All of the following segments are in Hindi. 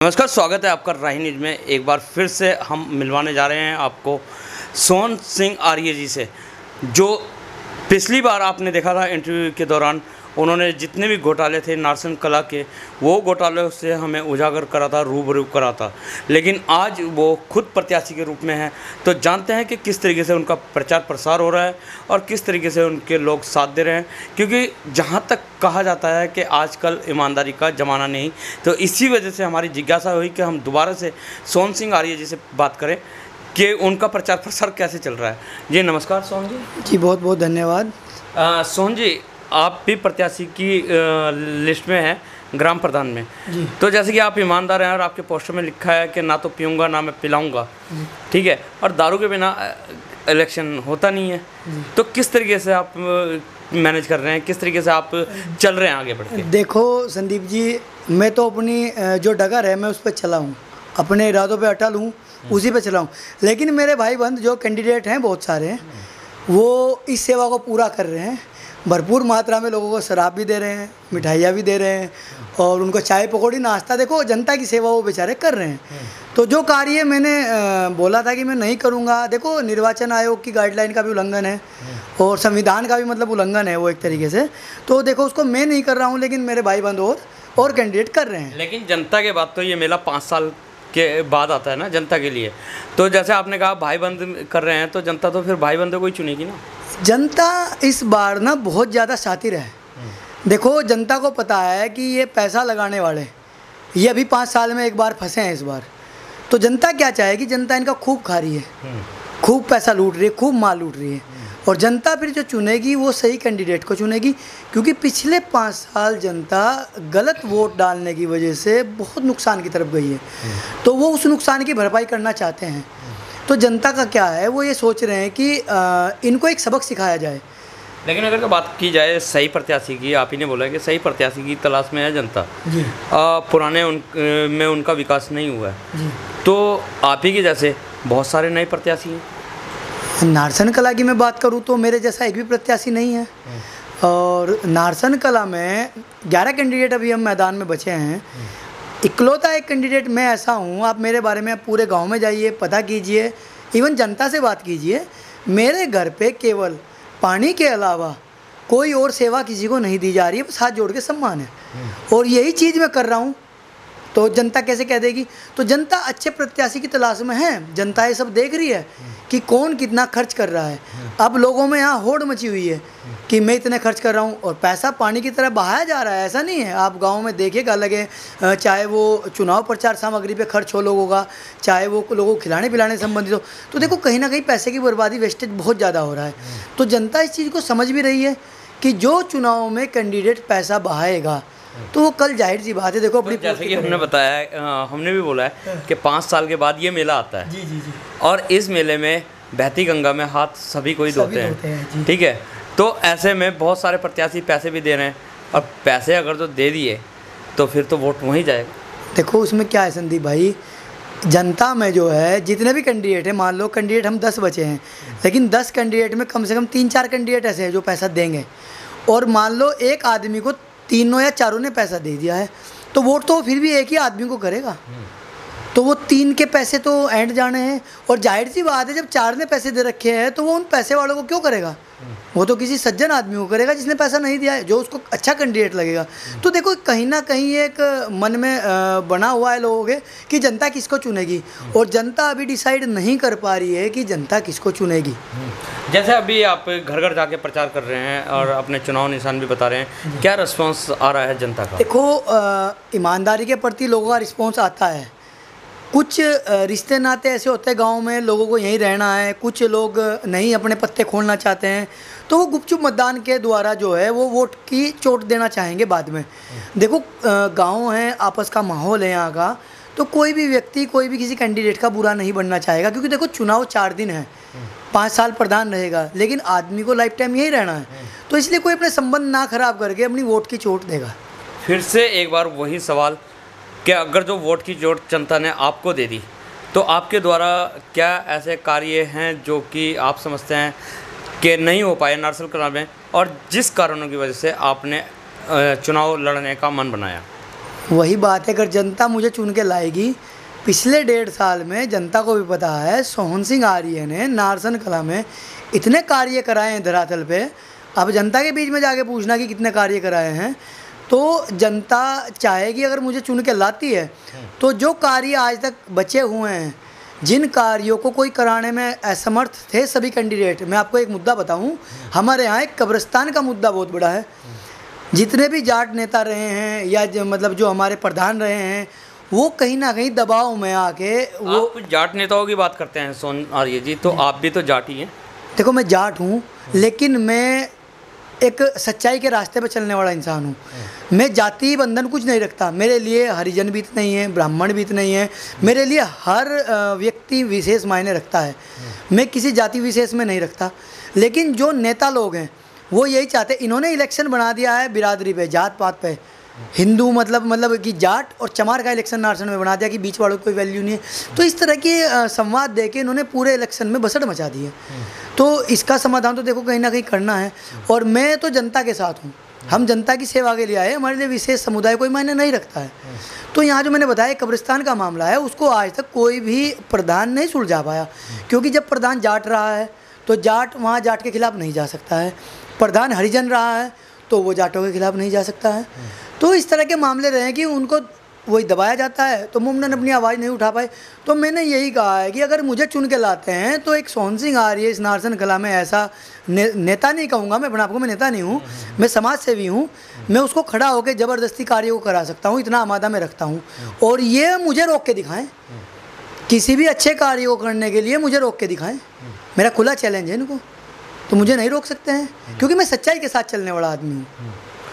नमस्कार, स्वागत है आपका राही न्यूज़ में। एक बार फिर से हम मिलवाने जा रहे हैं आपको सोहन सिंह आर्य जी से, जो पिछली बार आपने देखा था इंटरव्यू के दौरान उन्होंने जितने भी घोटाले थे नारसन कला के, वो घोटालों से हमें उजागर करा था, रूबरू करा था। लेकिन आज वो खुद प्रत्याशी के रूप में है, तो जानते हैं कि किस तरीके से उनका प्रचार प्रसार हो रहा है और किस तरीके से उनके लोग साथ दे रहे हैं। क्योंकि जहाँ तक कहा जाता है कि आजकल ईमानदारी का ज़माना नहीं, तो इसी वजह से हमारी जिज्ञासा हुई कि हम दोबारा से सोहन सिंह आर्य जी से बात करें कि उनका प्रचार प्रसार कैसे चल रहा है। जी नमस्कार सोहन जी। जी बहुत बहुत धन्यवाद। सोहन जी, आप भी प्रत्याशी की लिस्ट में हैं, ग्राम प्रधान में जी। तो जैसे कि आप ईमानदार हैं और आपके पोस्टर में लिखा है कि ना तो पीऊँगा ना मैं पिलाऊँगा, ठीक है, और दारू के बिना इलेक्शन होता नहीं है। तो किस तरीके से आप मैनेज कर रहे हैं, किस तरीके से आप चल रहे हैं आगे बढ़ के? देखो संदीप जी, मैं तो अपनी जो डगर है मैं उस पर चला हूँ, अपने इरादों पे अटल हूँ, उसी पे चला हूँ। लेकिन मेरे भाई बंद जो कैंडिडेट हैं बहुत सारे हैं, वो इस सेवा को पूरा कर रहे हैं। भरपूर मात्रा में लोगों को शराब भी दे रहे हैं, मिठाइयाँ भी दे रहे हैं, और उनको चाय पकौड़ी नाश्ता, देखो जनता की सेवा वो बेचारे कर रहे हैं। तो जो कार्य मैंने बोला था कि मैं नहीं करूँगा, देखो निर्वाचन आयोग की गाइडलाइन का भी उल्लंघन है और संविधान का भी मतलब उल्लंघन है वो एक तरीके से। तो देखो उसको मैं नहीं कर रहा हूँ, लेकिन मेरे भाई बंद और कैंडिडेट कर रहे हैं। लेकिन जनता के बाद तो ये मेला 5 साल के बाद आता है ना जनता के लिए। तो जैसे आपने कहा भाई बंद कर रहे हैं, तो जनता तो फिर भाई बंदों को ही चुनेगी ना। जनता इस बार ना बहुत ज़्यादा शातिर है। देखो जनता को पता है कि ये पैसा लगाने वाले ये अभी 5 साल में एक बार फंसे हैं इस बार। तो जनता क्या चाहेगी? जनता इनका खूब खा रही है, खूब पैसा लूट रही है, खूब माल लूट रही है, और जनता फिर जो चुनेगी वो सही कैंडिडेट को चुनेगी। क्योंकि पिछले 5 साल जनता गलत वोट डालने की वजह से बहुत नुकसान की तरफ गई है, तो वो उस नुकसान की भरपाई करना चाहते हैं। तो जनता का क्या है, वो ये सोच रहे हैं कि इनको एक सबक सिखाया जाए। लेकिन अगर बात की जाए सही प्रत्याशी की, आप ही ने बोला कि सही प्रत्याशी की तलाश में है जनता जी। पुराने में उनका विकास नहीं हुआ है जी। तो आप ही के जैसे बहुत सारे नए प्रत्याशी हैं। नारसन कला की मैं बात करूँ तो मेरे जैसा एक भी प्रत्याशी नहीं है, और नारसन कला में 11 कैंडिडेट अभी हम मैदान में बचे हैं। इकलौता एक कैंडिडेट मैं ऐसा हूँ, आप मेरे बारे में आप पूरे गांव में जाइए, पता कीजिए, इवन जनता से बात कीजिए, मेरे घर पे केवल पानी के अलावा कोई और सेवा किसी को नहीं दी जा रही है, बस हाथ जोड़ के सम्मान है। और यही चीज़ मैं कर रहा हूँ, तो जनता कैसे कह देगी? तो जनता अच्छे प्रत्याशी की तलाश में है। जनता ये सब देख रही है कि कौन कितना खर्च कर रहा है। अब लोगों में यहाँ होड़ मची हुई है कि मैं इतने खर्च कर रहा हूँ, और पैसा पानी की तरह बहाया जा रहा है। ऐसा नहीं है, आप गांव में देखिएगा लगे, चाहे वो चुनाव प्रचार सामग्री पे खर्च हो लोगों का, चाहे वो लोगों को खिलाने पिलाने संबंधित हो, तो देखो कहीं ना कहीं पैसे की बर्बादी, वेस्टेज बहुत ज़्यादा हो रहा है। तो जनता इस चीज़ को समझ भी रही है कि जो चुनाव में कैंडिडेट पैसा बहाएगा तो वो कल जाहिर सी बात है, देखो अपनी, जैसे कि हमने बताया, हमने भी बोला है कि 5 साल के बाद ये मेला आता है। जी जी जी। और इस मेले में बहती गंगा में हाथ सभी को ही धोते हैं, ठीक है। तो ऐसे में बहुत सारे प्रत्याशी पैसे भी दे रहे हैं, और पैसे अगर तो दे दिए तो फिर तो वोट वहीं जाएगा। देखो उसमें क्या है संदीप भाई, जनता में जो है जितने भी कैंडिडेट हैं, मान लो कैंडिडेट हम 10 बचे हैं, लेकिन 10 कैंडिडेट में कम से कम 3-4 कैंडिडेट ऐसे हैं जो पैसा देंगे, और मान लो एक आदमी को 3 या 4 ने पैसा दे दिया है, तो वोट तो फिर भी एक ही आदमी को करेगा। तो वो 3 के पैसे तो एंड जाने हैं, और जाहिर सी बात है जब 4 ने पैसे दे रखे हैं तो वो उन पैसे वालों को क्यों करेगा? वो तो किसी सज्जन आदमी को करेगा जिसने पैसा नहीं दिया है, जो उसको अच्छा कैंडिडेट लगेगा। तो देखो कहीं ना कहीं एक मन में बना हुआ है लोगों के कि जनता किसको चुनेगी, और जनता अभी डिसाइड नहीं कर पा रही है कि जनता किसको चुनेगी। जैसे अभी आप घर घर जाके प्रचार कर रहे हैं और अपने चुनाव निशान भी बता रहे हैं, क्या रिस्पॉन्स आ रहा है जनता का? देखो ईमानदारी के प्रति लोगों का रिस्पॉन्स आता है। कुछ रिश्ते नाते ऐसे होते हैं गांव में, लोगों को यहीं रहना है, कुछ लोग नहीं अपने पत्ते खोलना चाहते हैं, तो वो गुपचुप मतदान के द्वारा जो है वो वोट की चोट देना चाहेंगे बाद में। देखो गांव है, आपस का माहौल है यहाँ का, तो कोई भी व्यक्ति कोई भी किसी कैंडिडेट का बुरा नहीं बनना चाहेगा। क्योंकि देखो चुनाव 4 दिन है, 5 साल प्रधान रहेगा, लेकिन आदमी को लाइफ टाइम यहीं रहना है, तो इसलिए कोई अपने संबंध ना खराब करके अपनी वोट की चोट देगा। फिर से एक बार वही सवाल कि अगर जो वोट की चोट जनता ने आपको दे दी, तो आपके द्वारा क्या ऐसे कार्य हैं जो कि आप समझते हैं कि नहीं हो पाए नारसन कला में, और जिस कारणों की वजह से आपने चुनाव लड़ने का मन बनाया? वही बात है, अगर जनता मुझे चुन के लाएगी, पिछले 1.5 साल में जनता को भी पता है सोहन सिंह आर्य ने नारसन कला में इतने कार्य कराए हैं धरातल पे। अब जनता के बीच में जाके पूछना कि कितने कार्य कराए हैं, तो जनता चाहेगी अगर मुझे चुन के लाती है तो जो कार्य आज तक बचे हुए हैं, जिन कार्यों को कोई कराने में असमर्थ थे सभी कैंडिडेट। मैं आपको एक मुद्दा बताऊं, हमारे यहाँ एक कब्रिस्तान का मुद्दा बहुत बड़ा है। जितने भी जाट नेता रहे हैं या मतलब जो हमारे प्रधान रहे हैं, वो कहीं ना कहीं दबाव में आके वो आप जाट नेताओं की बात करते हैं सोहन आर्य जी, तो आप भी तो जाट ही हैं। देखो मैं जाट हूँ, लेकिन मैं एक सच्चाई के रास्ते पर चलने वाला इंसान हूँ। मैं जाति बंधन कुछ नहीं रखता। मेरे लिए हरिजन भी इतना नहीं है, ब्राह्मण भी इतना नहीं है। मेरे लिए हर व्यक्ति विशेष मायने रखता है। मैं किसी जाति विशेष में नहीं रखता। लेकिन जो नेता लोग हैं वो यही चाहते, इन्होंने इलेक्शन बना दिया है बिरादरी पे, जात पात पे। हिंदू मतलब कि जाट और चमार का इलेक्शन नारसन में बना दिया कि बीच वालों की कोई वैल्यू नहीं है। तो इस तरह के संवाद दे के इन्होंने पूरे इलेक्शन में बसड़ मचा दी है। तो इसका समाधान तो देखो कहीं ना कहीं करना है, और मैं तो जनता के साथ हूँ। हम जनता की सेवा के लिए आए, हमारे लिए विशेष समुदाय कोई मायने नहीं रखता है। तो यहाँ जो मैंने बताया कब्रिस्तान का मामला है, उसको आज तक कोई भी प्रधान नहीं सुलझा पाया, क्योंकि जब प्रधान जाट रहा है तो जाट वहाँ जाट के खिलाफ नहीं जा सकता है। प्रधान हरिजन रहा है तो वो जाटों के खिलाफ नहीं जा सकता है। तो इस तरह के मामले रहे कि उनको वही दबाया जाता है, तो मुमकिन अपनी आवाज़ नहीं उठा पाए। तो मैंने यही कहा है कि अगर मुझे चुन के लाते हैं तो एक सोहन सिंह आर्य इस नारसन कला में ऐसा नेता नहीं कहूँगा मैं, अपने आपको मैं नेता नहीं हूँ, मैं समाज सेवी हूँ। मैं उसको खड़ा होकर ज़बरदस्ती कार्य को करा सकता हूँ, इतना आमादा में रखता हूँ। और ये मुझे रोक के दिखाएँ, किसी भी अच्छे कार्य को करने के लिए मुझे रोक के दिखाएँ। मेरा खुला चैलेंज है इनको, तो मुझे नहीं रोक सकते हैं, क्योंकि मैं सच्चाई के साथ चलने वाला आदमी हूँ।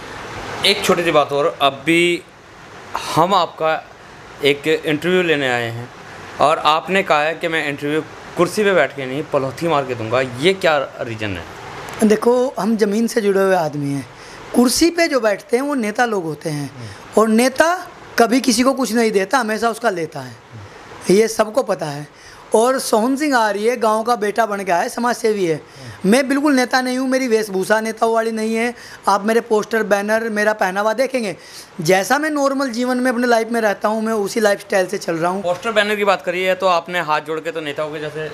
एक छोटी सी बात और, अभी हम आपका एक इंटरव्यू लेने आए हैं और आपने कहा है कि मैं इंटरव्यू कुर्सी पे बैठ के नहीं पलौथी मार के दूंगा, ये क्या रीज़न है? देखो हम ज़मीन से जुड़े हुए आदमी हैं। कुर्सी पे जो बैठते हैं वो नेता लोग होते हैं, और नेता कभी किसी को कुछ नहीं देता, हमेशा उसका लेता है, ये सबको पता है। और सोहन सिंह आर्य गांव का बेटा बन गया है, समाज सेवी है। मैं बिल्कुल नेता नहीं हूँ, मेरी वेशभूषा नेताओं वाली नहीं है। आप मेरे पोस्टर बैनर मेरा पहनावा देखेंगे, जैसा मैं नॉर्मल जीवन में अपने लाइफ में रहता हूँ मैं उसी लाइफ स्टाइल से चल रहा हूँ। पोस्टर बैनर की बात करिए तो आपने हाथ जोड़ के तो नेताओं के जैसे,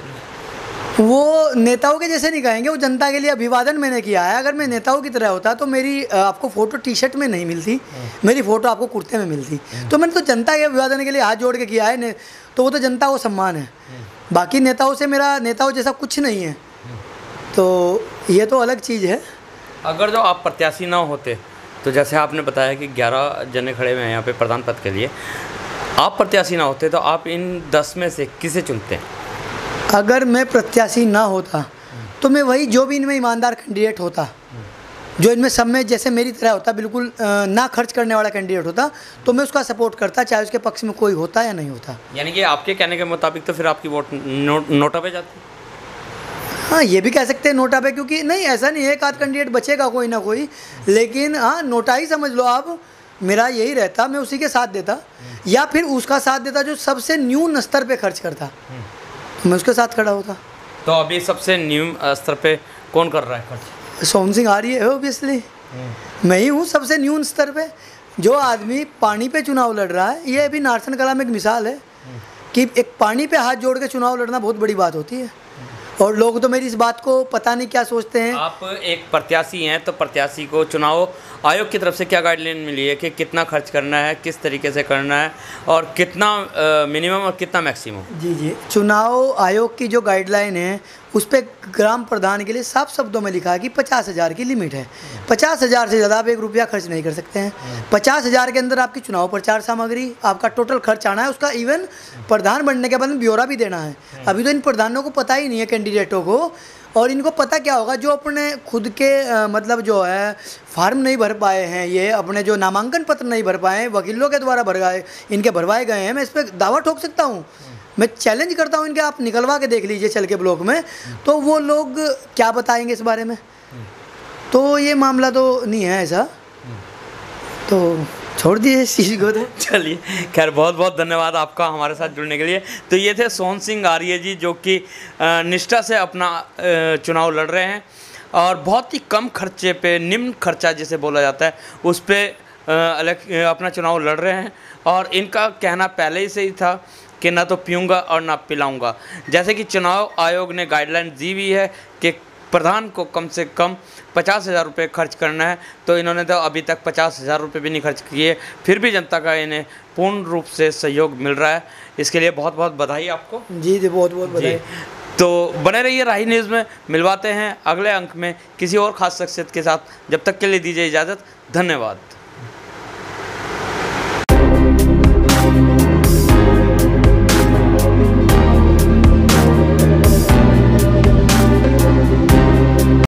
वो नेताओं के जैसे नहीं कहेंगे, वो जनता के लिए अभिवादन मैंने किया है। अगर मैं नेताओं की तरह होता तो मेरी आपको फ़ोटो टी शर्ट में नहीं मिलती, मेरी फ़ोटो आपको कुर्ते में मिलती। तो मैंने तो जनता के अभिवादन के लिए हाथ जोड़ के किया है, तो वो तो जनता को सम्मान है। बाकी नेताओं से मेरा नेताओं जैसा कुछ नहीं है, तो ये तो अलग चीज़ है। अगर जो आप प्रत्याशी ना होते तो जैसे आपने बताया कि 11 जने खड़े हुए हैं यहाँ पे प्रधान पद के लिए, आप प्रत्याशी ना होते तो आप इन 10 में से किसे चुनते हैं? अगर मैं प्रत्याशी ना होता तो मैं वही जो भी इनमें ईमानदार कैंडिडेट होता, जो इनमें सब में जैसे मेरी तरह होता, बिल्कुल ना खर्च करने वाला कैंडिडेट होता, तो मैं उसका सपोर्ट करता, चाहे उसके पक्ष में कोई होता या नहीं होता। यानी कि आपके कहने के मुताबिक तो फिर आपकी वोट नोटा पे जाती? हाँ, ये भी कह सकते हैं नोटा पे, क्योंकि नहीं ऐसा नहीं है, एक आध कैंडिडेट बचेगा कोई ना कोई, लेकिन हाँ नोटा ही समझ लो आप। मेरा यही रहता, मैं उसी के साथ देता, या फिर उसका साथ देता जो सबसे न्यून स्तर पे खर्च करता, मैं उसके साथ खड़ा होता। तो अभी सबसे न्यून स्तर पे कौन कर रहा है खर्च? सोहन सिंह आर्य है ऑब्वियसली, मैं ही हूँ सबसे न्यून स्तर पे। जो आदमी पानी पे चुनाव लड़ रहा है, ये अभी नारसन कला में एक मिसाल है कि एक पानी पे हाथ जोड़ के चुनाव लड़ना बहुत बड़ी बात होती है, और लोग तो मेरी इस बात को पता नहीं क्या सोचते हैं। आप एक प्रत्याशी हैं, तो प्रत्याशी को चुनाव आयोग की तरफ से क्या गाइडलाइन मिली है कि कितना खर्च करना है, किस तरीके से करना है, और कितना मिनिमम और कितना मैक्सिमम? जी, चुनाव आयोग की जो गाइडलाइन है उस पर ग्राम प्रधान के लिए साफ शब्दों में लिखा है कि 50,000 की लिमिट है। 50,000 से ज़्यादा आप 1 रुपया खर्च नहीं कर सकते हैं। 50,000 के अंदर आपकी चुनाव प्रचार सामग्री, आपका टोटल खर्च आना है, उसका इवन प्रधान बनने के बाद में ब्यौरा भी देना है। अभी तो इन प्रधानों को पता ही नहीं है कैंडिडेटों को, और इनको पता क्या होगा, जो अपने खुद के मतलब जो है फार्म नहीं भर पाए हैं, ये अपने जो नामांकन पत्र नहीं भर पाए हैं, वकीलों के द्वारा इनके भरवाए गए हैं। मैं इस पर दावा ठोक सकता हूँ, मैं चैलेंज करता हूँ इनके, आप निकलवा के देख लीजिए चल के ब्लॉक में, तो वो लोग क्या बताएंगे इस बारे में। तो ये मामला तो नहीं है ऐसा, तो छोड़ दिए इस चीज़ को। तो चलिए, खैर बहुत बहुत धन्यवाद आपका हमारे साथ जुड़ने के लिए। तो ये थे सोहन सिंह आर्य जी, जो कि निष्ठा से अपना चुनाव लड़ रहे हैं, और बहुत ही कम खर्चे पे, निम्न खर्चा जिसे बोला जाता है, उस पर अपना चुनाव लड़ रहे हैं और इनका कहना पहले ही से ही था कि ना तो पीऊँगा और ना पिलाऊँगा। जैसे कि चुनाव आयोग ने गाइडलाइन दी हुई है कि प्रधान को कम से कम 50,000 रुपये खर्च करना है, तो इन्होंने तो अभी तक 50,000 रुपये भी नहीं खर्च किए, फिर भी जनता का इन्हें पूर्ण रूप से सहयोग मिल रहा है। इसके लिए बहुत बहुत बधाई आपको। जी जी, बहुत बहुत बधाई। तो बने रहिए राही न्यूज़ में, मिलवाते हैं अगले अंक में किसी और ख़ास शख्सियत के साथ। जब तक के लिए दीजिए इजाज़त, धन्यवाद।